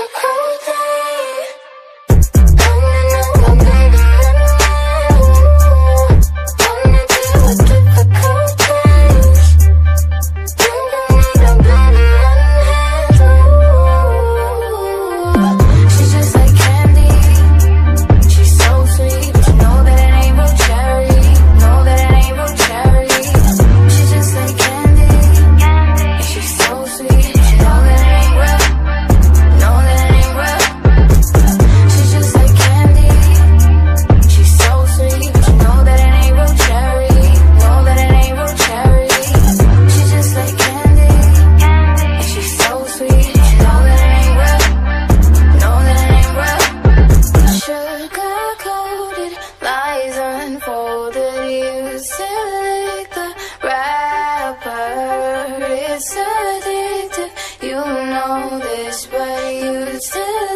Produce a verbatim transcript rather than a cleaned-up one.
a cold day. Wanna deal with difficult days. Think you need a baby unhandled. She's just like candy. She's so sweet, but you know that it ain't real cherry. Know that it ain't real cherry. She's just like candy. And she's so sweet, but you know that it ain't real. Know that it ain't real. She's just like candy. She's so sweet, but you know that it ain't real cherry. Know that it ain't real cherry. She's just like candy. And she's so sweet, but you know that it ain't real. Know that it ain't real. Sugar-coated lies unfolded. You still like the rapper. It's addictive, you know this, but you still